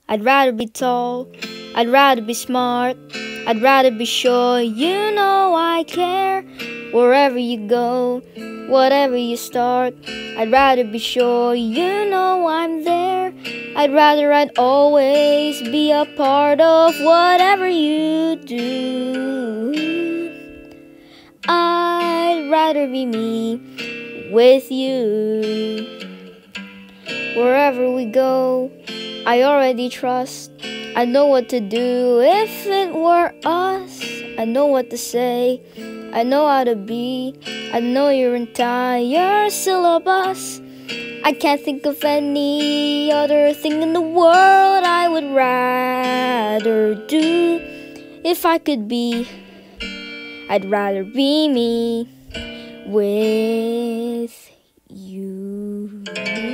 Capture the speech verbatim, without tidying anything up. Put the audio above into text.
I'd rather be tall, I'd rather be smart, I'd rather be sure you know I care. Wherever you go, whatever you start, I'd rather be sure you know I'm there. I'd rather I'd always be a part of whatever you do. I'd rather be me with you. Wherever we go, I already trust. I know what to do if it were us. I know what to say, I know how to be. I know your entire syllabus. I can't think of any other thing in the world I would rather do. If I could be, I'd rather be me with you.